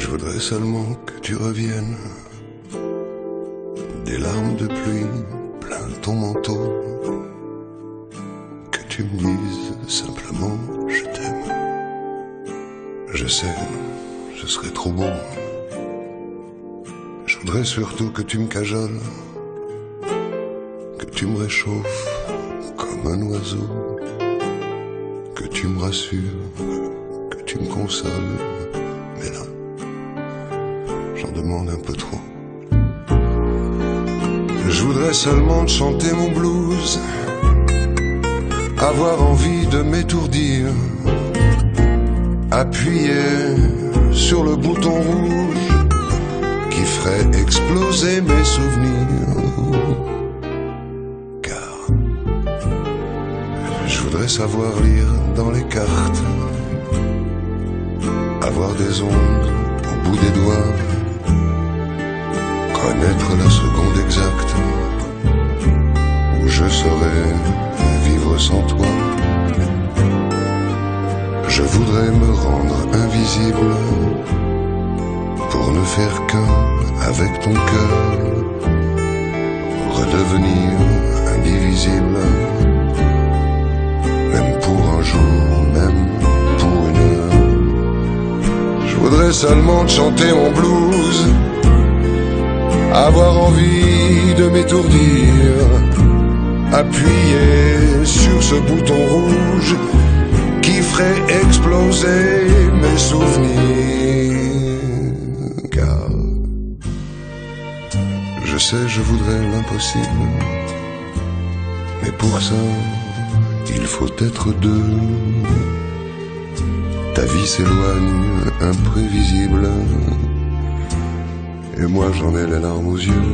voudrais seulement que tu reviennes. Des larmes de pluie plein ton manteau. Que tu me dises simplement je t'aime. Je sais, ce serait trop bon. Je voudrais surtout que tu me cajoles, que tu me réchauffes comme un oiseau, que tu me rassures, que tu me consoles. Mais là, j'en demande un peu trop. Je voudrais seulement te chanter mon blues, avoir envie de m'étourdir, appuyer sur le bouton rouge qui ferait exploser mes souvenirs. Car je voudrais savoir lire dans les cartes, avoir des ondes au bout des doigts, connaître la seconde exacte où je saurais vivre sans toi. Je voudrais me rendre invisible pour ne faire qu'un avec ton cœur, redevenir indivisible, même pour un jour, même pour une heure. Je voudrais seulement te chanter mon blues, avoir envie de m'étourdir, appuyer sur ce bouton rouge qui ferait exploser mes souvenirs. Car je sais, je voudrais l'impossible, mais pour ça, il faut être deux. Ta vie s'éloigne, imprévisible, et moi j'en ai les larmes aux yeux.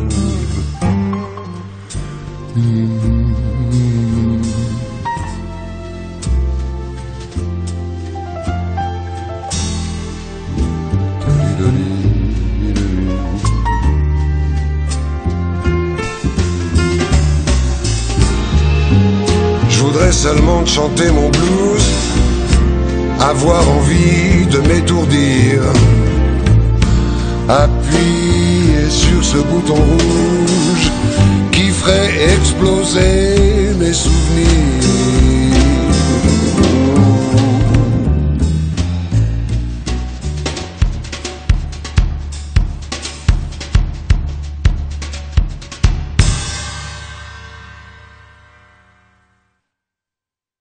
Je voudrais seulement te chanter mon blues, avoir envie de m'étourdir, appuyer sur ce bouton rouge qui ferait exploser mes souvenirs.